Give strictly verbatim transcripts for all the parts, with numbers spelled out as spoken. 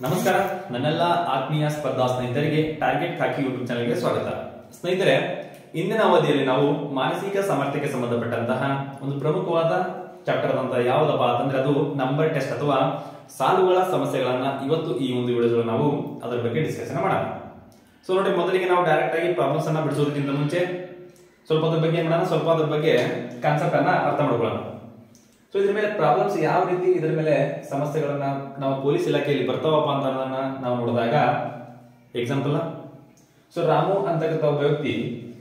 ನಮಸ್ಕಾರ ನನ್ನೆಲ್ಲ ಆತ್ಮೀಯ ಸ್ಪರ್ಧಾ ಸ್ನೇಹಿತರಿಗೆ ಟಾರ್ಗೆಟ್ ಖಾಕಿ ಯೂಟ್ಯೂಬ್ ಚಾನೆಲ್ಗೆ ಸ್ವಾಗತ. ಸ್ನೇಹಿತರೆ, ಇಂದಿನ ಅವಧಿಯಲ್ಲಿ ನಾವು ಮಾನಸಿಕ ಸಾಮರ್ಥ್ಯಕ್ಕೆ ಸಂಬಂಧಪಟ್ಟಂತಹ ಒಂದು ಪ್ರಮುಖವಾದ ಚಾಪ್ಟರ್ ಅಂತ ಯಾವುದಪ್ಪ ಅಂತಂದ್ರೆ ಅದು ನಂಬರ್ ಟೆಸ್ಟ್ ಅಥವಾ ಸಾಲುಗಳ ಸಮಸ್ಯೆಗಳನ್ನ ಇವತ್ತು ಈ ಒಂದು ವಿಡಿಯೋದಲ್ಲಿ ನಾವು ಅದರ ಬಗ್ಗೆ ಡಿಸ್ಕಷನ್ ಮಾಡೋಣ. ಸೊ ನೋಡಿ, ಮೊದಲಿಗೆ ನಾವು ಡೈರೆಕ್ಟ್ ಆಗಿ ಪ್ರಾಬ್ಲಮ್ಸ್ ಅನ್ನ ಬಿಡಿಸೋದಕ್ಕಿಂತ ಮುಂಚೆ ಸ್ವಲ್ಪ ಅದ್ರ ಬಗ್ಗೆ ಮಾಡೋಣ, ಸ್ವಲ್ಪ ಅದ್ರ ಬಗ್ಗೆ ಕಾನ್ಸೆಪ್ಟ್ ಅನ್ನ ಅರ್ಥ ಮಾಡ್ಕೊಳ್ಳೋಣ. ಸೊ ಇದ್ರ ಮೇಲೆ ಪ್ರಾಬ್ಲಮ್ಸ್ ಯಾವ ರೀತಿ ಇದರ ಮೇಲೆ ಸಮಸ್ಯೆಗಳನ್ನ ನಾವು ಪೊಲೀಸ್ ಇಲಾಖೆಯಲ್ಲಿ ಬರ್ತಾವಪ್ಪ ಅಂತ ನಾವು ನೋಡಿದಾಗ, ಎಕ್ಸಾಂಪಲ್, ಸೊ ರಾಮು ಅಂತಕ್ಕಂಥ ಒಬ್ಬ ವ್ಯಕ್ತಿ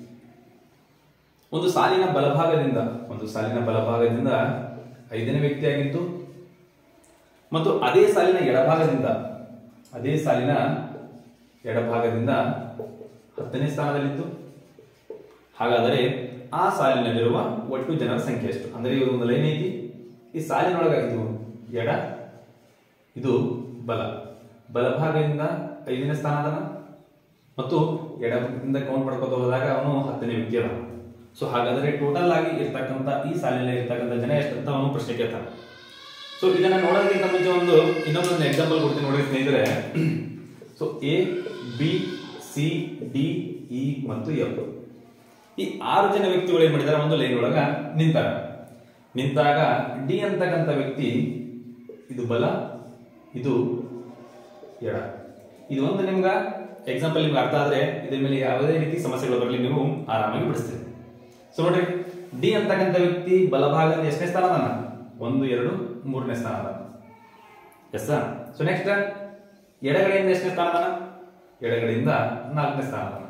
ಒಂದು ಸಾಲಿನ ಬಲಭಾಗದಿಂದ ಒಂದು ಸಾಲಿನ ಬಲಭಾಗದಿಂದ ಐದನೇ ವ್ಯಕ್ತಿಯಾಗಿದ್ದು ಮತ್ತು ಅದೇ ಸಾಲಿನ ಎಡಭಾಗದಿಂದ ಅದೇ ಸಾಲಿನ ಎಡಭಾಗದಿಂದ ಹತ್ತನೇ ಸ್ಥಾನದಲ್ಲಿತ್ತು. ಹಾಗಾದರೆ ಆ ಸಾಲಿನಲ್ಲಿರುವ ಒಟ್ಟು ಜನರ ಸಂಖ್ಯೆ ಎಷ್ಟು? ಅಂದ್ರೆ ಇದು ಒಂದು ಲೈನ್ ಐತಿ, ಈ ಸಾಲಿನೊಳಗ ಇದು ಎಡ, ಇದು ಬಲ. ಬಲಭಾಗದಿಂದ ಐದನೇ ಸ್ಥಾನ ಅದನ ಮತ್ತು ಎಡದಿಂದ ಕೌಂಟ್ ಮಾಡ್ಕೊತ ಹೋದಾಗ ಅವನು ಹತ್ತನೇ ವ್ಯಕ್ತಿ ಅದ. ಸೊ ಹಾಗಾದ್ರೆ ಟೋಟಲ್ ಆಗಿ ಇರ್ತಕ್ಕಂಥ ಈ ಸಾಲಿನಲ್ಲಿ ಇರ್ತಕ್ಕಂಥ ಜನ ಎಷ್ಟಂತ ಅವನು ಪ್ರಶ್ನೆ ಕೇಳ್ತಾನೆ. ಸೊ ಇದನ್ನ ನೋಡೋದಕ್ಕಿಂತ ಮುಂಚೆ ಒಂದು ಇನ್ನೊಂದೊಂದು ಎಕ್ಸಾಂಪಲ್ ಕೊಡ್ತೀನಿ ನೋಡಿ ಸ್ನೇಹಿತರೆ. So A B C D E ಮತ್ತು ಎಫ್, ಈ ಆರು ಜನ ವ್ಯಕ್ತಿಗಳು ಏನ್ ಮಾಡಿದಾರೆ, ಒಂದು ಲೈನ್ ಒಳಗ ನಿಂತಾರ. ನಿಂತಾಗ ಡಿ ಅಂತಕ್ಕಂಥ ವ್ಯಕ್ತಿ, ಇದು ಬಲ, ಇದು ಎಡ. ಇದು ಒಂದು ನಿಮ್ಗ ಎಕ್ಸಾಂಪಲ್ ನಿಮ್ಗೆ ಅರ್ಥ ಆದ್ರೆ ಇದ್ರ ಮೇಲೆ ಯಾವುದೇ ರೀತಿ ಸಮಸ್ಯೆಗಳು ಬರಲಿ ನೀವು ಆರಾಮಾಗಿ ಬಿಡಿಸ್ತೀರಿ. ಸೊ ನೋಡ್ರಿ, ಡಿ ಅಂತಕ್ಕಂಥ ವ್ಯಕ್ತಿ ಬಲಭಾಗದ ಎಷ್ಟನೇ ಸ್ಥಾನ ಅದಾನ? ಒಂದು ಎರಡು ಮೂರನೇ ಸ್ಥಾನ ಅದಾನ. ಎಸ್. ಸೊ ನೆಕ್ಸ್ಟ್ ಎಡಗಡೆಯಿಂದ ಎಷ್ಟನೇ ಸ್ಥಾನ ಅದಾನ? ಎಡಗಡೆಯಿಂದ ನಾಲ್ಕನೇ ಸ್ಥಾನ ಅದಾನ.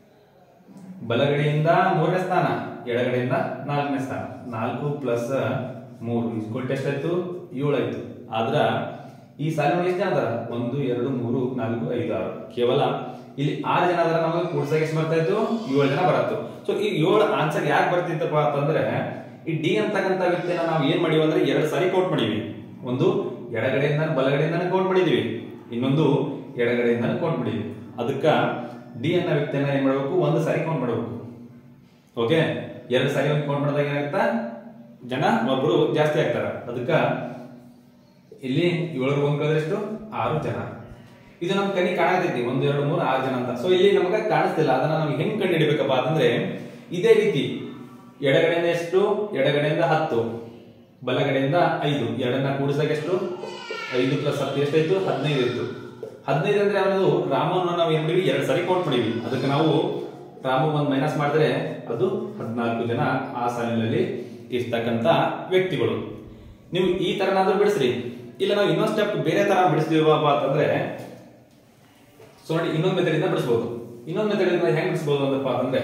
ಬಲಗಡೆಯಿಂದ ಮೂರನೇ ಸ್ಥಾನ, ಎಡಗಡೆಯಿಂದ ನಾಲ್ಕನೇ ಸ್ಥಾನ. ನಾಲ್ಕು ಪ್ಲಸ್ ಮೂರು ಇಸ್ಕೊಟ್ಟು ಎಷ್ಟಾಯ್ತು? ಏಳು ಆಯ್ತು. ಆದ್ರ ಈ ಸಾಲಿನ ಎಷ್ಟು ಜನ ಅದಾರ? ಒಂದು ಎರಡು ಮೂರು ನಾಲ್ಕು ಐದು ಆರು. ಕೇವಲ ಇಲ್ಲಿ ಆರು ಜನ ಅದರ ನಮಗೆ ಕೂಡ್ಸಾಗ ಎಷ್ಟು ಬರ್ತಾ ಇತ್ತು? ಏಳು ಜನ ಬರತ್ತು. ಸೊ ಈ ಏಳು ಆನ್ಸರ್ ಯಾಕೆ ಬರ್ತಿತ್ತಪ್ಪ ಅಂತಂದ್ರೆ, ಈ ಡಿ ಅಂತಕ್ಕಂಥ ವ್ಯಕ್ತಿನ ನಾವು ಏನ್ ಮಾಡಿವಿ ಅಂದ್ರೆ ಎರಡು ಸಾರಿ ಕೌಂಟ್ ಮಾಡಿವಿ. ಒಂದು ಎಡಗಡೆಯಿಂದ ಬಲಗಡೆಯಿಂದ ಕೌಂಟ್ ಮಾಡಿದೀವಿ, ಇನ್ನೊಂದು ಎಡಗಡೆಯಿಂದ ಕೌಂಟ್ ಮಾಡಿದ್ವಿ. ಅದಕ್ಕ ಡಿ ಅನ್ನೋ ವ್ಯಕ್ತಿಯನ್ನ ಏನ್ ಮಾಡ್ಬೇಕು? ಒಂದು ಸಾರಿ ಕೌಂಟ್ ಮಾಡಬೇಕು. ಓಕೆ, ಎರಡು ಸಾರಿ ಒಂದು ಕೌಂಟ್ ಮಾಡಿದಾಗ ಏನಾಗುತ್ತಾ? ಜನ ಒಬ್ರು ಜಾಸ್ತಿ ಆಗ್ತಾರ. ಅದಕ್ಕ ಇಲ್ಲಿ ಏಳರ ಒಂದ್ ಕಳೆದ್ರೆ ಎಷ್ಟು? ಆರು ಜನ. ಇದು ನಮ್ ಕಣ್ಣಿ ಕಾಣತೈತಿ, ಒಂದು ಎರಡು ಮೂರು ಆರು ಜನ ಅಂತ. ಸೊ ಇಲ್ಲಿ ನಮಗ ಕಾಣಿಸ್ತಿಲ್ಲ. ಅದನ್ನ ನಾವು ಹೆಂಗ್ ಕಂಡು ಹಿಡಿಬೇಕಪ್ಪ ಅಂತಂದ್ರೆ, ಇದೇ ರೀತಿ ಎಡಗಡೆಯಿಂದ ಎಷ್ಟು? ಎಡಗಡೆಯಿಂದ ಹತ್ತು, ಬಲಗಡೆಯಿಂದ ಐದು. ಎರಡನ್ನ ಕೂಡಿಸಿದಾಗ ಎಷ್ಟು? ಐದು ಪ್ಲಸ್ ಹತ್ತು ಎಷ್ಟಾಯ್ತು? ಹದಿನೈದು ಇತ್ತು. ಹದಿನೈದು ಅಂದ್ರೆ ಅವನದು ರಾಮವನ್ನು ನಾವು ಏನ್ ಮಾಡಿವಿ? ಎರಡು ಸಾರಿ ಕೌಂಟ್ ಮಾಡಿವಿ. ಅದಕ್ಕೆ ನಾವು ರಾಮು ಒಂದು ಮೈನಸ್ ಮಾಡಿದ್ರೆ ಅದು ಹದಿನಾಲ್ಕು ಜನ ಆ ಸಾಲಿನಲ್ಲಿ ಇರ್ತಕ್ಕಂಥ ವ್ಯಕ್ತಿಗಳು. ನೀವು ಈ ತರನಾದ್ರೂ ಬಿಡಿಸ್ರಿ, ಇಲ್ಲ ನಾವು ಇನ್ನೊಂದು ಸ್ಟೆಪ್ ಬೇರೆ ತರ ಬಿಡಿಸ್ತೀವಪ್ಪ ಅಂತಂದ್ರೆ, ಸೊ ನೋಡಿ, ಇನ್ನೊಂದು ಮೆಥಡ್ ಇಂದ ಬಿಡಿಸಬಹುದು. ಇನ್ನೊಂದು ಮೆಥಡ್ ಇಂದ ಹೆಂಗ್ ಬಿಡಿಸಬಹುದು ಅಂತಪ್ಪ ಅಂತಂದ್ರೆ,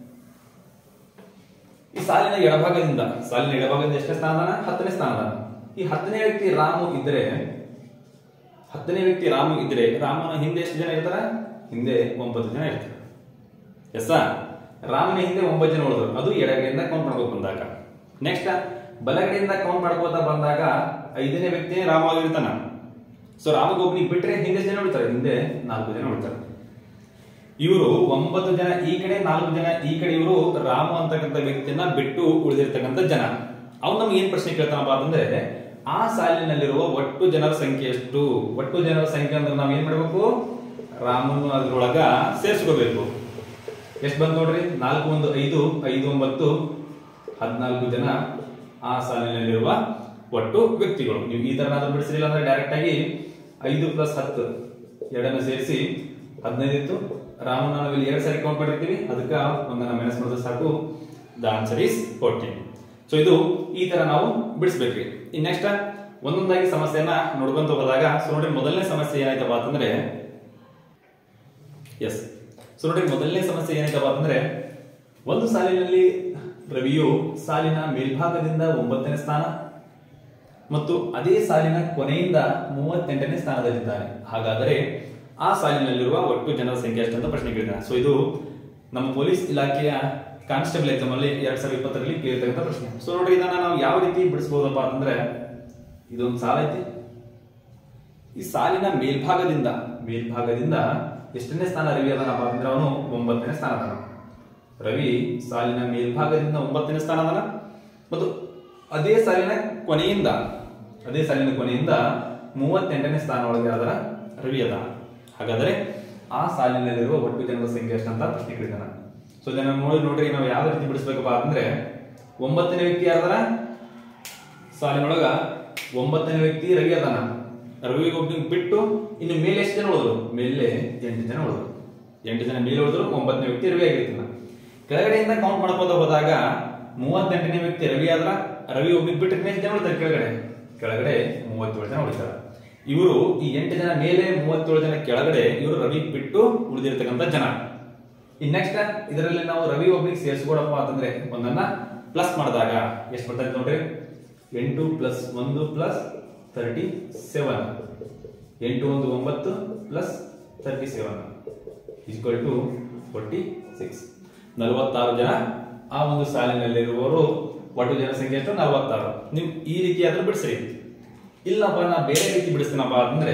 ಈ ಸಾಲಿನ ಎಡಭಾಗದಿಂದ ಸಾಲಿನ ಎಡಭಾಗದಿಂದ ಎಷ್ಟನೇ ಸ್ಥಾನದಾನ? ಹತ್ತನೇ ಸ್ಥಾನದಾನ. ಈ ಹತ್ತನೇ ವ್ಯಕ್ತಿ ರಾಮು ಇದ್ರೆ ಹತ್ತನೇ ವ್ಯಕ್ತಿ ರಾಮು ಇದ್ರೆ ರಾಮನ ಹಿಂದೆ ಎಷ್ಟು ಜನ ಇರ್ತಾರ? ಹಿಂದೆ ಒಂಬತ್ತು ಜನ ಇರ್ತಾರೆ. ಎಸ್. ರಾಮನ ಹಿಂದೆ ಒಂಬತ್ತು ಜನ ಉಳಿದ್ರು. ಅದು ಎಡಗಡೆಯಿಂದ ಕೌಂಟ್ ಮಾಡ್ಬೇಕು ಬಂದಾಗ. ನೆಕ್ಸ್ಟ್ ಬಲಗಡೆಯಿಂದ ಕೌಂಟ್ ಮಾಡ್ಕೋತಾ ಬಂದಾಗ ಐದನೇ ವ್ಯಕ್ತಿ ರಾಮ ಆಗಿರ್ತಾನ. ಸೊ ರಾಮಗೊಬ್ಬನಿಗೆ ಬಿಟ್ರೆ ಹಿಂದೆ ಜನ ಉಳಿತಾರೆ, ಹಿಂದೆ ನಾಲ್ಕು ಜನ ಉಳಿತಾರೆ. ಇವರು ಒಂಬತ್ತು ಜನ ಈ ಕಡೆ, ನಾಲ್ಕು ಜನ ಈ ಕಡೆ. ಇವರು ರಾಮ ಅಂತಕ್ಕಂಥ ವ್ಯಕ್ತಿಯನ್ನ ಬಿಟ್ಟು ಉಳಿದಿರ್ತಕ್ಕಂಥ ಜನ. ಅವ್ನು ನಮ್ಗೆ ಏನ್ ಪ್ರಶ್ನೆ ಕೇಳ್ತಾನಪ್ಪ ಅಂತಂದ್ರೆ, ಆ ಸಾಲಿನಲ್ಲಿರುವ ಒಟ್ಟು ಜನರ ಸಂಖ್ಯೆ ಎಷ್ಟು? ಒಟ್ಟು ಜನರ ಸಂಖ್ಯೆ ಅಂದ್ರೆ ನಾವ್ ಏನ್ ಮಾಡ್ಬೇಕು? ರಾಮನು ಅದ್ರೊಳಗ ಸೇರ್ಸ್ಕೋಬೇಕು. ಎಷ್ಟು ಬಂತು ನೋಡ್ರಿ? ನಾಲ್ಕು ಒಂದು ಐದು, ಐದು ಒಂಬತ್ತು ಹದಿನಾಲ್ಕು ಜನ ಆ ಸಾಲಿನಲ್ಲಿರುವ ಒಟ್ಟು ವ್ಯಕ್ತಿಗಳು. ನೀವು ಈ ತರನಾದ್ರೂ ಬಿಡಿಸಿಲ್ಲ ಅಂದ್ರೆ ಡೈರೆಕ್ಟ್ ಆಗಿ ಐದು ಪ್ಲಸ್ ಹತ್ತು ಎರಡನ್ನ ಸೇರಿಸಿ ಹದಿನೈದು ಇತ್ತು. ರಾಮನ ನಾವು ಇಲ್ಲಿ ಎರಡು ಸಾರಿ ಕೌಂಟ್ ಮಾಡಿರ್ತೀವಿ, ಅದಕ್ಕೆ ಒಂದನ್ನ ಮೈನಸ್ ಮಾಡಿದ್ರೆ ಸಾಕು. The answer is fourteen. So ಇದು ಈ ತರ ನಾವು ಬಿಡಿಸ್ಬೇಕ್ರಿ. ಇನ್ ನೆಕ್ಸ್ಟ್ ಒಂದೊಂದಾಗಿ ಸಮಸ್ಯೆಯನ್ನ ನೋಡ್ಕೊಂತ ಹೋದಾಗ, ಸೊ ನೋಡ್ರಿ, ಮೊದಲನೇ ಸಮಸ್ಯೆ ಏನಾಯ್ತಪ್ಪ ಅಂತಂದ್ರೆ, ಎಸ್ ಸೊ ನೋಡ್ರಿ, ಮೊದಲನೇ ಸಮಸ್ಯೆ ಏನಾಯ್ತಪ್ಪ ಅಂತಂದ್ರೆ, ಒಂದು ಸಾಲಿನಲ್ಲಿ ರವಿಯು ಸಾಲಿನ ಮೇಲ್ಭಾಗದಿಂದ ಒಂಬತ್ತನೇ ಸ್ಥಾನ ಮತ್ತು ಅದೇ ಸಾಲಿನ ಕೊನೆಯಿಂದ ಮೂವತ್ತೆಂಟನೇ ಸ್ಥಾನದಲ್ಲಿದ್ದಾನೆ. ಹಾಗಾದರೆ ಆ ಸಾಲಿನಲ್ಲಿರುವ ಒಟ್ಟು ಜನರ ಸಂಖ್ಯೆ ಎಷ್ಟಂತ ಪ್ರಶ್ನೆ ಕೇಳಿದ್ದಾನೆ. ಸೊ ಇದು ನಮ್ಮ ಪೊಲೀಸ್ ಇಲಾಖೆಯ ಕಾನ್ಸ್ಟೇಬಲ್ ಎಕ್ಸಾಮ್ ಅಲ್ಲಿ ಎರಡ್ ಸಾವಿರದ ಇಪ್ಪತ್ತರಲ್ಲಿ ಕೇಳಿರ್ತಕ್ಕಂಥ ಪ್ರಶ್ನೆ. ಸೊ ನೋಡ್ರಿ, ಇದನ್ನ ನಾವು ಯಾವ ರೀತಿ ಬಿಡಿಸಬಹುದಪ್ಪ ಅಂತಂದ್ರೆ, ಇದೊಂದು ಸಾಲ ಐತಿ. ಈ ಸಾಲಿನ ಮೇಲ್ಭಾಗದಿಂದ ಮೇಲ್ಭಾಗದಿಂದ ಎಷ್ಟನೇ ಸ್ಥಾನ ರವಿ ಅದನಪ್ಪ ಅಂದ್ರೆ ಅವನು ಒಂಬತ್ತನೇ ಸ್ಥಾನ ಅದಾನ. ರವಿ ಸಾಲಿನ ಮೇಲ್ಭಾಗದಿಂದ ಒಂಬತ್ತನೇ ಸ್ಥಾನ ಅದಾನ ಮತ್ತು ಅದೇ ಸಾಲಿನ ಕೊನೆಯಿಂದ ಅದೇ ಸಾಲಿನ ಕೊನೆಯಿಂದ ಮೂವತ್ತೆಂಟನೇ ಸ್ಥಾನ ಒಳಗೆ ಅದರ ರವಿ ಅದ. ಹಾಗಾದ್ರೆ ಆ ಸಾಲಿನಲ್ಲಿರುವ ಒಟ್ಟು ಜನರ ಸಂಖ್ಯೆ ಎಷ್ಟಂತ ಪ್ರಶ್ನೆ ಕೇಳಿದಾನ. ಸೊ ಇದನ್ನ ನೋಡಿ ನೋಡ್ರಿ ನಾವು ಯಾವ ರೀತಿ ಬಿಡಿಸ್ಬೇಕಪ್ಪ ಅಂದ್ರೆ, ಒಂಬತ್ತನೇ ವ್ಯಕ್ತಿ ಯಾರದಾರ ಸಾಲಿನೊಳಗ ಒಂಬತ್ತನೇ ವ್ಯಕ್ತಿ ರವಿ ಅದಾನ. ರವಿ ಒಬ್ಬನಿಗೆ ಬಿಟ್ಟು ಇನ್ನು ಮೇಲೆ ಎಷ್ಟು ಜನ ಉಳಿದ್ರು? ಮೇಲೆ ಎಂಟು ಜನ ಉಳಿದ್ರು. ಎಂಟು ಜನ ಮೇಲೆ ಉಳಿದ್ರು, ಒಂಬತ್ತನೇ ವ್ಯಕ್ತಿ ರವಿ ಆಗಿರ್ತಾನ. ಕೆಳಗಡೆಯಿಂದ ಕೌಂಟ್ ಮಾಡ್ಕೋತ ಹೋದಾಗ ಮೂವತ್ತೆಂಟನೇ ವ್ಯಕ್ತಿ ರವಿ ಆದ್ರ ರವಿ ಒಬ್ಬನಿಗೆ ಬಿಟ್ಟು ಎಷ್ಟು ಜನ ಉಳಿತಾರೆ? ಕೆಳಗಡೆ ಕೆಳಗಡೆ ಮೂವತ್ತೇಳು ಜನ ಉಳಿತಾರೆ. ಇವರು ಈ ಎಂಟು ಜನ ಮೇಲೆ, ಮೂವತ್ತೇಳು ಜನ ಕೆಳಗಡೆ, ಇವರು ರವಿ ಬಿಟ್ಟು ಉಳಿದಿರ್ತಕ್ಕಂಥ ಜನ. ಈ ನೆಕ್ಸ್ಟ್ ಇದರಲ್ಲಿ ನಾವು ರವಿ ಒಬ್ಬನಿಗೆ ಸೇರಿಸ್ಕೊಡಪ್ಪ ಅಂತಂದ್ರೆ ಒಂದನ್ನ ಪ್ಲಸ್ ಮಾಡಿದಾಗ ಎಷ್ಟು ಬರ್ತದೆ ನೋಡ್ರಿ? ಎಂಟು ಪ್ಲಸ್ ಒಂದು ಪ್ಲಸ್ ತರ್ಟಿ ಸೆವೆನ್. ಎಂಟು ಒಂದು ಒಂಬತ್ತು plus thirty seven equal to forty six. ನಲವತ್ತಾರು ಜನ ಆ ಒಂದು ಸಾಲಿನಲ್ಲಿರುವವರು ಒಟ್ಟು ಜನಸಂಖ್ಯೆ ಎಷ್ಟು? ನಲವತ್ತಾರು. ನೀವು ಈ ರೀತಿ ಆದ್ರೂ ಬಿಡಿಸ್ರಿ. ಇಲ್ಲಪ್ಪ ನಾ ಬೇರೆ ರೀತಿ ಬಿಡಿಸ್ತೀನಪ್ಪ ಅಂದ್ರೆ,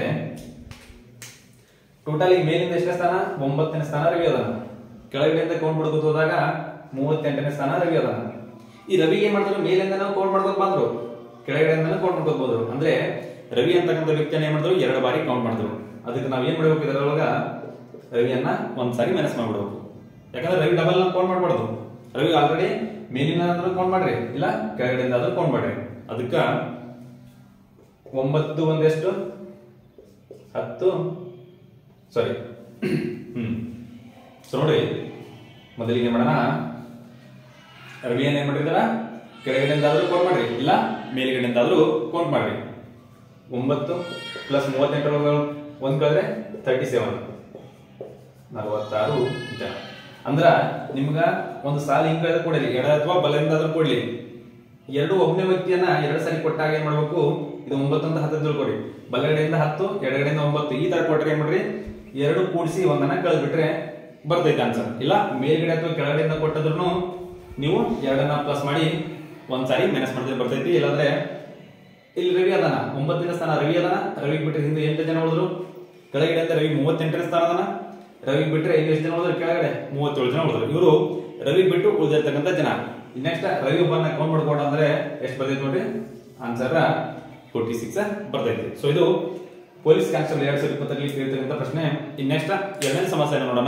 ಟೋಟಲ್ ಈ ಮೇಲಿಂದ ಎಷ್ಟನೇ ಸ್ಥಾನ? ಒಂಬತ್ತನೇ ಸ್ಥಾನ ರವಿ ಅದಾನ. ಕೆಳಗಡೆಯಿಂದ ಕೌಂಟ್ ಮಾಡ್ಕೋತ ಹೋದಾಗ ಮೂವತ್ತೆಂಟನೇ ಸ್ಥಾನ ರವಿ ಅದಾನ. ಈ ರವಿ ಏನ್ ಮಾಡಿದ್ರು? ಮೇಲಿಂದ ನಾವು ಕೌಂಟ್ ಮಾಡ್ಕೋತ ಬಂದ್ರು, ಕೆಳಗಡೆಯಿಂದ ಕೌಂಟ್ ಮಾಡ್ಕೋತ ಹೋದ್ರು. ಅಂದ್ರೆ ರವಿ ಅಂತಕ್ಕಂಥ ವ್ಯಕ್ತಿಯನ್ನ ಏನ್ ಮಾಡಿದ್ರು? ಎರಡು ಬಾರಿ ಕೌಂಟ್ ಮಾಡಿದ್ರು. ಅದಕ್ಕೆ ನಾವ್ ಏನ್ ಮಾಡ್ಬೇಕು? ಇದರೊಳಗ ರವಿಯನ್ನ ಒಂದ್ಸಾರಿ ಮೈನಸ್ ಮಾಡ್ಬಿಡ್ಬೇಕು. ಯಾಕಂದ್ರೆ ರವಿ ಡಬಲ್ ಕೌಂಟ್ ಮಾಡ್ಬಾರ್ದು. ರವಿ ಆಲ್ರೆಡಿ ಮೇಲಿನ ಕೌಂಟ್ ಮಾಡ್ರಿ, ಇಲ್ಲ ಕೆಳಗಡೆಯಿಂದ ಆದ್ರೂ ಕೌಂಟ್ ಮಾಡ್ರಿ. ಅದಕ್ಕ ಒಂಬತ್ತು ಒಂದೆಷ್ಟು? ಹತ್ತು. ಸಾರಿ ಹ್ಮ್ ಸೊ ನೋಡಿ, ಮೊದಲಿಗೆ ಮಾಡೋಣ. ರವಿಯನ್ನ ಏನ್ ಮಾಡಿದಾರ? ಕೆಳಗಡೆಯಿಂದ ಆದ್ರೂ ಕೌಂಟ್ ಮಾಡ್ರಿ, ಇಲ್ಲ ಮೇಲ್ಗಡೆಯಿಂದ ಆದ್ರೂ ಕೌಂಟ್ ಮಾಡ್ರಿ. ಒಂಬತ್ತು ಪ್ಲಸ್ ಮೂವತ್ತೆಂಟರ ಒಂದ್ ಕಳೆದ್ರೆ ತರ್ಟಿ ಸೆವೆನ್, ನಲವತ್ತಾರು ಜನ. ಅಂದ್ರ ನಿಮ್ಗ ಒಂದು ಸಾಲ ಹಿಂಗ ಕೊಡಲಿ, ಎಡ ಅಥವಾ ಬಲದಿಂದ ಆದ್ರೂ ಕೊಡ್ಲಿ, ಎರಡು ಒಬ್ಬನೇ ವ್ಯಕ್ತಿಯನ್ನ ಎರಡು ಸಾರಿ ಕೊಟ್ಟಾಗ ಏನ್ ಮಾಡ್ಬೇಕು? ಇದು ಒಂಬತ್ತು ಅಂತ ಹತ್ತು ತಿಳ್ಕೊಡಿ, ಬಲಗಡೆಯಿಂದ ಹತ್ತು, ಎಡಗಡೆಯಿಂದ ಒಂಬತ್ತು, ಈ ತರ ಕೊಟ್ಟರೆ ಏನ್ ಮಾಡ್ರಿ? ಎರಡು ಕೂಡಿಸಿ ಒಂದನ್ನ ಕಳೆದ್ಬಿಟ್ರೆ ಬರ್ತೈತೆ ಆನ್ಸರ್. ಇಲ್ಲ ಮೇಲ್ಗಡೆ ಅಥವಾ ಕೆಳಗಡೆಯಿಂದ ಕೊಟ್ಟದ್ರು ನೀವು ಎರಡನ್ನ ಪ್ಲಸ್ ಮಾಡಿ ಒಂದ್ಸಾರಿ ಮೈನಸ್ ಮಾಡಿದ್ರೆ ಬರ್ತೈತಿ. ಇಲ್ಲಾಂದ್ರೆ ಇಲ್ಲಿ ರವಿ ಅದಾನ, ಒಂಬತ್ತನೇ ಸ್ಥಾನ ರವಿ ಅದಾನ, ರವಿ ಬಿಟ್ಟರೆ ಹಿಂದೆ ಎಂಟು ಜನ ಉಳಿದ್ರು. ಕೆಳಗಡೆಯಿಂದ ರವಿ ಮೂವತ್ತೆಂಟನೇ ಸ್ಥಾನ ಅದಾನ, ರವಿ ಬಿಟ್ಟರೆ ಐದು ಎಷ್ಟು ಜನ ಉಳಿದ್ರು? ಕೆಳಗಡೆ ಮೂವತ್ತೇಳು ಜನ ಉಳಿದ್ರು. ಇವರು ರವಿ ಬಿಟ್ಟು ಉಳಿದಿರ್ತಕ್ಕಂಥ ಜನ. ನೆಕ್ಸ್ಟ್ ರವಿ ಒಬ್ಬನ ಕೌಂಟ್ ಮಾಡ್ಕೊಂಡು ಅಂದ್ರೆ ಎಷ್ಟು ಬರ್ತೈತಿ ನೋಡ್ರಿ? ಆನ್ಸರ್ ಫೋರ್ಟಿ ಸಿಕ್ಸ್ ಬರ್ತೈತಿ. ಸೊ ಇದು ಪೊಲೀಸ್ ಕಾನ್ಸ್ಟೇಬಲ್ ಎರಡ್ ಸಾವಿರದ ಇಪ್ಪತ್ತರಲ್ಲಿ ಕೇಳಿರ್ತಕ್ಕಂಥ ಪ್ರಶ್ನೆ. ಇನ್ ನೆಕ್ಸ್ಟ್ ಎರಡನೇ ಸಮಸ್ಯೆ ನೋಡೋಣ.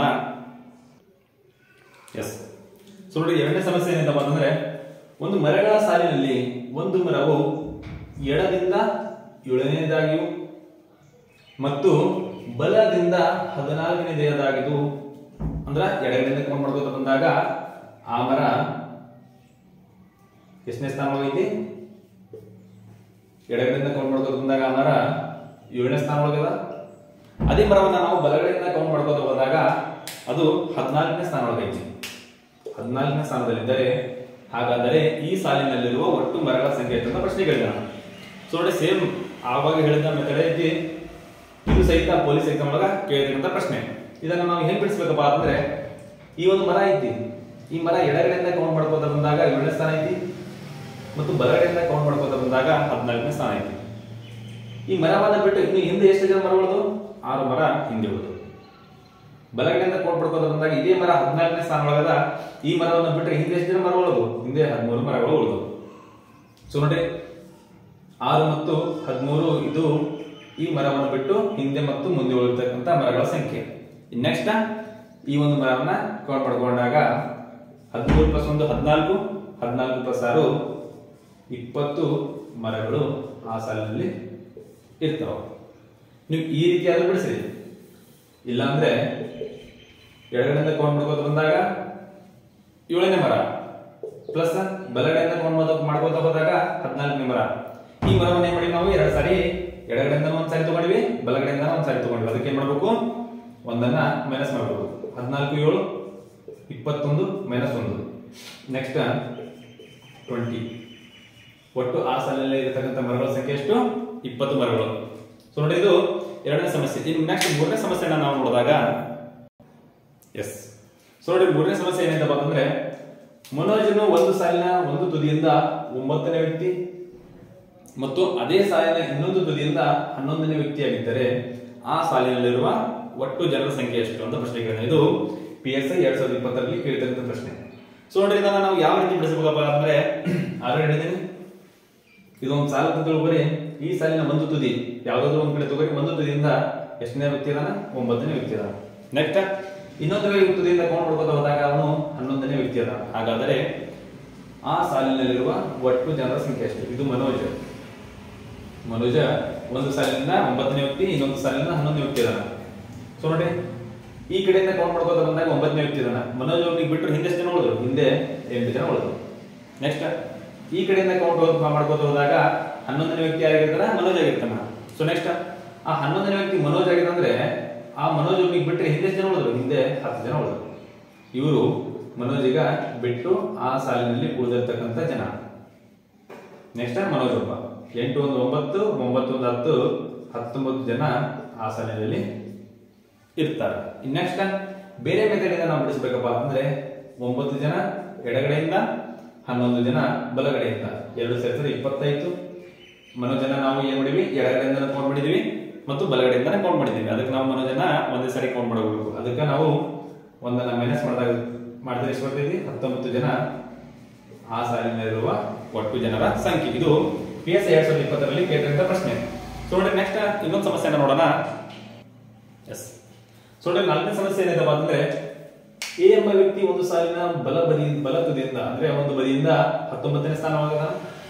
ಎಸ್ ಸೊ ನೋಡಿ, ಎರಡನೇ ಸಮಸ್ಯೆ ಏನಂತಪ್ಪ ಅಂತಂದ್ರೆ, ಒಂದು ಮರಗಳ ಸಾಲಿನಲ್ಲಿ ಒಂದು ಮರವು ಎಡದಿಂದ ಏಳನೇದಾಗಿಯೂ ಮತ್ತು ಬಲದಿಂದ ಹದಿನಾಲ್ಕನೇದಾಗಿದ್ದು, ಅಂದ್ರ ಎಡಗಡೆಯಿಂದ ಕೌಂಟ್ ಮಾಡ್ಕೋತ ಬಂದಾಗ ಆ ಮರ ಎಷ್ಟನೇ ಸ್ಥಾನ ಒಳಗೈತಿ? ಎಡಗಡೆಯಿಂದ ಕೌಂಟ್ ಮಾಡ್ಕೋತ ಬಂದಾಗ ಆ ಮರ ಏಳನೇ ಸ್ಥಾನ ಒಳಗದ. ಅದೇ ಮರವನ್ನ ನಾವು ಬಲಗಡೆಯಿಂದ ಕೌಂಟ್ ಮಾಡ್ಕೋತ ಹೋದಾಗ ಅದು ಹದಿನಾಲ್ಕನೇ ಸ್ಥಾನ ಒಳಗೈತಿ. ಹದಿನಾಲ್ಕನೇ ಸ್ಥಾನದಲ್ಲಿದ್ದರೆ ಹಾಗಾದರೆ ಈ ಸಾಲಿನಲ್ಲಿರುವ ಒಟ್ಟು ಮರಗಳ ಸಂಖ್ಯೆ ಅಂತ ಪ್ರಶ್ನೆ ಕೇಳಿದ. ಸೊ ನೋಡಿ, ಸೇಮ್ ಆವಾಗ ಹೇಳಿದ ಮೆಥಡ್ ಐತಿ, ಇದು ಸಹಿತ ಪೊಲೀಸ್ ಎಕ್ಸಾಮ್ ಒಳಗ ಕೇಳಿದಂತ ಪ್ರಶ್ನೆ. ಇದನ್ನ ನಾವು ಹೆಂಗ್ ಬಿಡಿಸ್ಬೇಕಪ್ಪ ಅಂದ್ರೆ, ಈ ಒಂದು ಮರ ಐತಿ, ಈ ಮರ ಎಡಗಡೆಯಿಂದ ಕೌಂಟ್ ಮಾಡ್ಕೋತ ಬಂದಾಗ ಏಳನೇ ಸ್ಥಾನ ಐತಿ ಮತ್ತು ಬಲಗಡೆಯಿಂದ ಕೌಂಟ್ ಮಾಡ್ಕೋತ ಬಂದಾಗ ಹದಿನಾಲ್ಕನೇ ಸ್ಥಾನ ಐತಿ. ಈ ಮರವನ್ನ ಬಿಟ್ಟು ಇನ್ನು ಹಿಂದೆ ಎಷ್ಟು ಜನ ಮರ ಉಳಿದು? ಆರು ಮರ ಹಿಂದೆ ಉಳಿದು. ಬಲಗಡೆಯಿಂದ ಕೌಂಟ್ ಮಾಡ್ಕೋತ ಬಂದಾಗ ಇದೇ ಮರ ಹದಿನಾಲ್ಕನೇ ಸ್ಥಾನ ಒಳಗದ. ಈ ಮರವನ್ನು ಬಿಟ್ಟರೆ ಹಿಂದೆ ಎಷ್ಟು ಜನ ಮರ ಉಳಿದು? ಹಿಂದೆ ಹದಿಮೂರು ಮರಗಳು ಉಳಿದು. ಸೊ ನೋಡಿ, ಆರು ಮತ್ತು ಹದಿಮೂರು ಇದು ಈ ಮರವನ್ನು ಬಿಟ್ಟು ಹಿಂದೆ ಮತ್ತು ಮುಂದೆ ಉಳಿರ್ತಕ್ಕಂಥ ಮರಗಳ ಸಂಖ್ಯೆ. ನೆಕ್ಸ್ಟ್ ಈ ಒಂದು ಮರವನ್ನ ಕೌಂಟ್ ಮಾಡ್ಕೊಂಡಾಗ ಹದಿಮೂರು ಪ್ಲಸ್ ಒಂದು ಹದಿನಾಲ್ಕು, ಹದಿನಾಲ್ಕು ಪ್ಲಸ್ ಆರು ಇಪ್ಪತ್ತು ಮರಗಳು ಆ ಸಾಲಿನಲ್ಲಿ ಇರ್ತಾವ. ನೀವು ಈ ರೀತಿಯಾದ್ರೂ ಬಿಡಿಸಿ. ಇಲ್ಲಾಂದ್ರೆ ಎಡಗಡೆಯಿಂದ ಕೌಂಟ್ ಮಾಡ್ಕೋತ ಬಂದಾಗ ಏಳನೇ ಮರ ಪ್ಲಸ್ ಬಲಗಡೆಯಿಂದ ಕೌಂಟ್ ಮಾಡ್ಕೋತ ಹೋದಾಗ ಹದಿನಾಲ್ಕನೇ ಮರ. ಈ ಮರವನ್ನು ಏನ್ ಮಾಡಿ ನಾವು ಎರಡು ಸಾರಿ ಎಡಗಡೆಯಿಂದ ಒಂದ್ ಸಾರಿ ತಗೊಂಡಿವಿ, ಬಲಗಡೆಯಿಂದ ಒಂದ್ ಸಾರಿ ತಗೊಂಡ್ವಿ. ಅದಕ್ಕೆ ಏನ್ ಮಾಡ್ಬೇಕು? ಒಂದನ್ನ ಮೈನಸ್ ಮಾಡಬೇಕು. ಹದಿನಾಲ್ಕು ಏಳು ಇಪ್ಪತ್ತೊಂದು ಮೈನಸ್ ಒಂದು, ನೆಕ್ಸ್ಟ್ ಟ್ವೆಂಟಿ. ಒಟ್ಟು ಆ ಸಾಲಿನಲ್ಲಿ ಇರತಕ್ಕಂಥ ಮರಗಳ ಸಂಖ್ಯೆ ಎಷ್ಟು? ಇಪ್ಪತ್ತು ಮರಗಳು. ಸೊ ನೋಡಿ, ಇದು ಎರಡನೇ ಸಮಸ್ಯೆ. ಇನ್ನು ನೆಕ್ಸ್ಟ್ ಮೂರನೇ ಸಮಸ್ಯೆನ ನಾವು ನೋಡಿದಾಗ, ಎಸ್ ಸೊ ನೋಡಿ, ಮೂರನೇ ಸಮಸ್ಯೆ ಏನಂತಪ್ಪ ಅಂತಂದ್ರೆ, ಮನೋಜನು ಒಂದು ಸಾಲಿನ ಒಂದು ತುದಿಯಿಂದ ಒಂಬತ್ತನೇ ವ್ಯಕ್ತಿ ಮತ್ತು ಅದೇ ಸಾಲಿನ ಇನ್ನೊಂದು ತುದಿಯಿಂದ ಹನ್ನೊಂದನೇ ವ್ಯಕ್ತಿಯಾಗಿದ್ದರೆ ಆ ಸಾಲಿನಲ್ಲಿರುವ ಒಟ್ಟು ಜನರ ಸಂಖ್ಯೆ ಎಷ್ಟು ಅಂತ ಪ್ರಶ್ನೆ ಕೇಳಿದೆ. ಇದು ಪಿ ಎಸ್ ಐ ಎರಡ್ ಸಾವಿರದ ಇಪ್ಪತ್ತರಲ್ಲಿ ಕೇಳಿದಂತ ಪ್ರಶ್ನೆ. ಸೊ ನೋಡಿ, ಇದನ್ನ ನಾವು ಯಾವ ರೀತಿ ಬಿಡಿಸಬೇಕಪ್ಪ ಅಂದ್ರೆ, ಆಲ್ರೆಡಿ ಹೇಳಿದ್ದೀನಿ, ಇದೊಂದು ಸಾಲ ಅಂತ ತಿಳ್ಕೊರಿ. ಈ ಸಾಲಿನ ಒಂದು ತುದಿ ಯಾವ್ದಾದ್ರು ಒಂದ್ ಕಡೆ ತಗೋರಿ. ಒಂದು ತುದಿಯಿಂದ ಎಷ್ಟನೇ ವ್ಯಕ್ತಿ ಅದಾನ? ಒಂಬತ್ತನೇ ವ್ಯಕ್ತಿ ಅದಾನ. ನೆಕ್ಸ್ಟ್ ಇನ್ನೊಂದು ತುದಿಯಿಂದ ಕೌಂಟ್ ಮಾಡ್ಕೋತ ಹೋದಾಗ ಅವನು ಹನ್ನೊಂದನೇ ವ್ಯಕ್ತಿ ಅದಾನ. ಹಾಗಾದರೆ ಆ ಸಾಲಿನಲ್ಲಿರುವ ಒಟ್ಟು ಜನರ ಸಂಖ್ಯೆ ಎಷ್ಟು? ಇದು ಮನೋಜ್. ಮನೋಜ ಒಂದು ಸಾಲಿನಿಂದ ಒಂಬತ್ತನೇ ವ್ಯಕ್ತಿ, ಇನ್ನೊಂದು ಸಾಲಿನಿಂದ ಹನ್ನೊಂದನೇ ವ್ಯಕ್ತಿ ಅದಾನ. ಸೊ ನೋಡಿ, ಈ ಕಡೆಯಿಂದ ಕೌಂಟ್ ಮಾಡ್ಕೋತ ಬಂದಾಗ ಒಂಬತ್ತನೇ ವ್ಯಕ್ತಿ ಅದಾನ. ಮನೋಜ್ ಅವ್ರಿಗೆ ಬಿಟ್ಟರು ಹಿಂದೆ ಎಷ್ಟು ಜನ ಉಳಿದ್ರು? ಹಿಂದೆ ಎಂಟು ಜನ ಉಳಿದ್ರು. ನೆಕ್ಸ್ಟ್ ಈ ಕಡೆಯಿಂದ ಕೌಂಟ್ ಮಾಡ್ಕೋತ ಹೋದಾಗ ಹನ್ನೊಂದನೇ ವ್ಯಕ್ತಿ ಆಗಿರ್ತಾನ, ಮನೋಜ್ ಆಗಿರ್ತಾನ. ಸೊ ನೆಕ್ಸ್ಟ್ ಆ ಹನ್ನೊಂದನೇ ವ್ಯಕ್ತಿ ಮನೋಜ್ ಆಗಿರಂದ್ರೆ ಆ ಮನೋಜ್ ಅವ್ರಿಗೆ ಬಿಟ್ಟರೆ ಹಿಂದೆ ಜನ ಉಳಿದ್ರು? ಹಿಂದೆ ಹತ್ತು ಜನ ಉಳಿದ್ರು. ಇವರು ಮನೋಜಿಗ ಬಿಟ್ಟು ಆ ಸಾಲಿನಲ್ಲಿ ಉಳಿದಿರ್ತಕ್ಕಂಥ ಜನ. ನೆಕ್ಸ್ಟ್ ಮನೋಜ್ ಒಬ್ಬ. ಎಂಟು ಒಂದು ಒಂಬತ್ತು, ಒಂಬತ್ತು ಒಂದು ಹತ್ತು, ಹತ್ತೊಂಬತ್ತು ಜನ ಆ ಸಾಲಿನಲ್ಲಿ ಇರ್ತಾರೆ. ನೆಕ್ಸ್ಟ್ ಬೇರೆ ಮೆಥಡ್ ಇಂದ ನಾವು ಬಿಡಿಸ್ಬೇಕಪ್ಪ ಅಂದ್ರೆ ಒಂಬತ್ತು ಜನ ಎಡಗಡೆಯಿಂದ, ಹನ್ನೊಂದು ಜನ ಬಲಗಡೆಯಿಂದ, ಎರಡು ಸೇರಿಸಿದ್ರೆ ಇಪ್ಪತ್ತೈದು. ಮನೋಜನ ನಾವು ಏನ್ ಮಾಡಿದ್ವಿ? ಎಡಗಡೆಯಿಂದ ಕೌಂಟ್ ಮಾಡಿದ್ವಿ ಮತ್ತು ಬಲಗಡೆಯಿಂದ ಕೌಂಟ್ ಮಾಡಿದ್ವಿ. ಅದಕ್ಕೆ ನಾವು ಮನೋಜನ ಒಂದೇ ಸಾರಿ ಕೌಂಟ್ ಮಾಡಬೇಕು. ಅದಕ್ಕೆ ನಾವು ಒಂದನ್ನ ಮೈನಸ್ ಮಾಡಿದಾಗ ಮಾಡಿದ್ರೆ ಎಷ್ಟು ಬರ್ತೈತಿ? ಹತ್ತೊಂಬತ್ತು ಜನ ಆ ಸಾಲಿನಲ್ಲಿರುವ ಒಟ್ಟು ಜನರ ಸಂಖ್ಯೆ. ಇದು ಪಿ ಎಸ್ ಎರಡ್ ಸಾವಿರದ ಇಪ್ಪತ್ತರಲ್ಲಿ ಕೇಳಿದಂತ ಪ್ರಶ್ನೆ. ಸೊ ನೋಡಿ, ನೆಕ್ಸ್ಟ್ ಇನ್ನೊಂದು ಸಮಸ್ಯೆನ ನೋಡೋಣ. ಎಸ್, ಸೊ ನೋಡಿ, ನಾಲ್ಕನೇ ಸಮಸ್ಯೆ ಏನಿದೆಪ್ಪ ಅಂದ್ರೆ ಎ ಎಂಬ ವ್ಯಕ್ತಿ ಒಂದು ಸಾಲಿನ ಬಲ ಬದಿ ಬಲ ತುದಿಯಿಂದ ಅಂದ್ರೆ ಒಂದು ಬದಿಯಿಂದ ಹತ್ತೊಂಬತ್ತನೇ ಸ್ಥಾನವಾಗದ.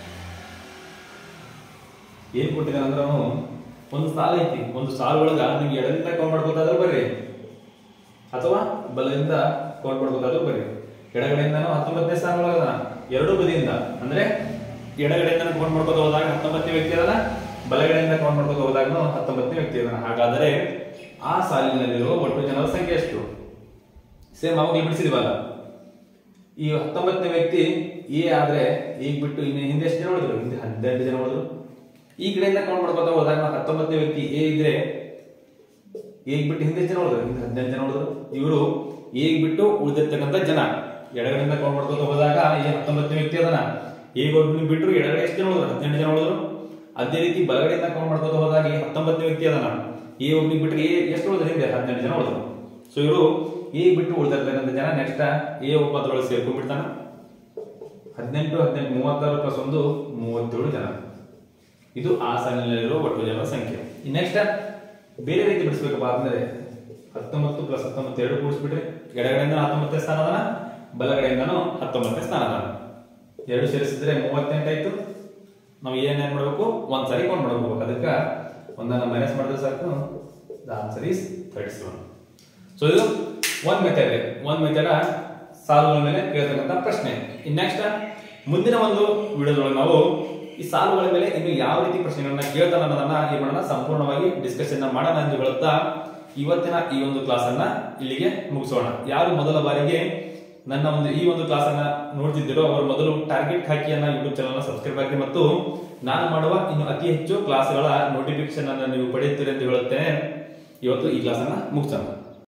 ಏನ್ ಕೊಟ್ಟಿದ್ದಾನೆ ಅಂದ್ರೆ ಅವನು ಒಂದು ಸಾಲ ಐತಿ, ಒಂದು ಸಾಲು ಒಳಗ ನಿಮ್ಗೆ ಎಡದಿಂದ ಕೌಂಟ್ ಮಾಡ್ಕೋತಾದ್ರೂ ಬರ್ರಿ ಅಥವಾ ಬಲದಿಂದ ಕೌಂಟ್ ಮಾಡ್ಕೋತಾದ್ರೂ ಬರ್ರಿ. ಎಡಗಡೆಯಿಂದನೂ ಹತ್ತೊಂಬತ್ತನೇ ಸ್ಥಾನ ಒಳಗದ, ಎರಡು ಬದಿಯಿಂದ ಅಂದ್ರೆ ಎಡಗಡೆಯಿಂದ ಕೌಂಟ್ ಮಾಡ್ಕೋತ ಹೋದಾಗ ಹತ್ತೊಂಬತ್ತನೇ ವ್ಯಕ್ತಿ ಅದಲ್ಲ, ಬಲಗಡೆಯಿಂದ ಕೌಂಟ್ ಮಾಡ್ಕೋತ ಹೋದಾಗ ಹತ್ತೊಂಬತ್ತನೇ ವ್ಯಕ್ತಿ ಅದನ್ನ. ಹಾಗಾದರೆ ಆ ಸಾಲಿನಲ್ಲಿರುವ ಒಟ್ಟು ಜನರ ಸಂಖ್ಯೆ ಎಷ್ಟು? ಸೇಮ್ ಅವಾಗ ಬಿಡಿಸಿದೀವಲ್ಲ, ಈ ಹತ್ತೊಂಬತ್ತನೇ ವ್ಯಕ್ತಿ ಎ ಆದ್ರೆ ಈಗ ಬಿಟ್ಟು ಇನ್ನು ಹಿಂದೆ ಎಷ್ಟು ಜನ ಉಳಿದ್ರು? ಹಿಂದೆ ಹದಿನೆಂಟು ಜನ ಉಳಿದ್ರು. ಈ ಕಡೆಯಿಂದ ಕೌಂಟ್ ಮಾಡ್ಕೋತ ಹೋದಾಗ ಹತ್ತೊಂಬತ್ತನೇ ವ್ಯಕ್ತಿ ಎ ಇದ್ರೆ ಈಗ ಬಿಟ್ಟು ಹಿಂದೆ ಜನ ಉಳಿದ್ರು? ಹಿಂದೆ ಹದಿನೆಂಟು ಜನ ಉಳಿದ್ರು. ಇವರು ಈಗ ಬಿಟ್ಟು ಉಳಿದಿರ್ತಕ್ಕಂಥ ಜನ ಎಡಗಡೆಯಿಂದ ಕೌಂಟ್ ಮಾಡ್ಕೋತ ಹೋದಾಗ ಈ ಹತ್ತೊಂಬತ್ತನೇ ವ್ಯಕ್ತಿ ಅದನ್ನ ಈಗ ಒಬ್ಬನಿಗೆ ಬಿಟ್ಟರು ಎಡಗಡೆ ಎಷ್ಟು ಜನ ಉಳಿದ್ರು? ಹದಿನೆಂಟು ಜನ ಉಳಿದ್ರು. ಅದೇ ರೀತಿ ಬಲಗಡೆಯಿಂದ ಕೌಂಟ್ ಮಾಡ್ಕೋತ ಹೋದಾಗ ಈ ಹತ್ತೊಂಬತ್ತನೇ ವ್ಯಕ್ತಿ ಅದನ್ನ ಈ ಒಬ್ಬನಿಗೆ ಬಿಟ್ಟರೆ ಎಷ್ಟು ಉಳಿದ್ರು? ಹಿಂದೆ ಹದಿನೆಂಟು ಜನ ಉಳಿದ್ರು. ಸೊ ಇವರು ಈಗ ಬಿಟ್ಟು ಉಳಿದಿರ್ತಕ್ಕಂಥ ಜನ ನೆಕ್ಸ್ಟ್ ಎ ಒಬ್ಬದ್ರೊಳಗೆ ಸೇರ್ಕೊಂಡ್ಬಿಡ್ತಾನ. ಹದಿನೆಂಟು ಹದಿನೆಂಟು ಮೂವತ್ತಾರು ಪ್ಲಸ್ ಒಂದು ಮೂವತ್ತೇಳು ಜನ. ಇದು ಆ ಸಾಲಿನಲ್ಲಿರುವ ಒಟ್ಟು ಜನರ ಸಂಖ್ಯೆ. ನೆಕ್ಸ್ಟ್ ಬೇರೆ ರೀತಿ ಬಿಡಿಸ್ಬೇಕಪ್ಪ ಅಂದ್ರೆ ಹತ್ತೊಂಬತ್ತು ಪ್ಲಸ್ ಹತ್ತೊಂಬತ್ತು ಎರಡು ಕೂಡಿಸ್ಬಿಟ್ರೆ ಎಡಗಡೆಯಿಂದ ಹತ್ತೊಂಬತ್ತನೇ ಸ್ಥಾನ ಅದಾನ, ಬಲಗಡೆಯಿಂದನೂ ಹತ್ತೊಂಬತ್ತನೇ ಸ್ಥಾನ ಅದಾನ. ಎರಡು ಸೇರಿಸಿದ್ರೆ ಮೂವತ್ತೆಂಟು ಆಯ್ತು. ನಾವು ಏನೇನ್ ಮಾಡ್ಬೇಕು? ಒಂದ್ಸರಿ ಕೌಂಟ್ ಮಾಡ್ಬೇಕು. ಅದಕ್ಕೆ ಒಂದನ್ನ ಮೈನಸ್ ಮಾಡಿದ್ರೆ ಸಾಕು. The answer is thirty seven. So ಇದು ಒಂದ್ ಮೆಥಡ್ ಒಂದ್ ಮೆಥಡ್ ಸಾಲುಗಳ ಮೇಲೆ ಕೇಳ್ತಕ್ಕಂಥ ಪ್ರಶ್ನೆ. ಇನ್ ನೆಕ್ಸ್ಟ್ ಮುಂದಿನ ಒಂದು ವಿಡಿಯೋದೊಳಗೆ ನಾವು ಈ ಸಾಲುಗಳ ಮೇಲೆ ಇನ್ನು ಯಾವ ರೀತಿ ಪ್ರಶ್ನೆಗಳನ್ನ ಕೇಳ್ತಾನ ಅನ್ನೋದನ್ನ ಏನ್ ಮಾಡೋಣ, ಸಂಪೂರ್ಣವಾಗಿ ಡಿಸ್ಕಷನ್ ಮಾಡೋಣ ಎಂದು ಹೇಳುತ್ತಾ ಇವತ್ತಿನ ಈ ಒಂದು ಕ್ಲಾಸ್ ಅನ್ನ ಇಲ್ಲಿಗೆ ಮುಗಿಸೋಣ. ಯಾರು ಮೊದಲ ಬಾರಿಗೆ ನನ್ನ ಒಂದು ಈ ಒಂದು ಕ್ಲಾಸ್ ಅನ್ನ ನೋಡ್ತಿದ್ದೀರೋ ಅವರು ಮೊದಲು ಟಾರ್ಗೆಟ್ ಹಾಕಿಯನ್ನ ಯೂಟ್ಯೂಬ್ ಚಾನಲ್ ಸಬ್ಸ್ಕ್ರೈಬ್ ಆಗಿ ಮತ್ತು ನಾನು ಮಾಡುವ ಇನ್ನು ಅತಿ ಹೆಚ್ಚು ಕ್ಲಾಸ್ಗಳ ನೋಟಿಫಿಕೇಶನ್ ಅನ್ನು ನೀವು ಪಡೆಯುತ್ತೀರಿ ಎಂದು ಹೇಳುತ್ತೇನೆ. ಇವತ್ತು ಈ ಕ್ಲಾಸ್ ಅನ್ನ ಮುಗಿಸೋಣ.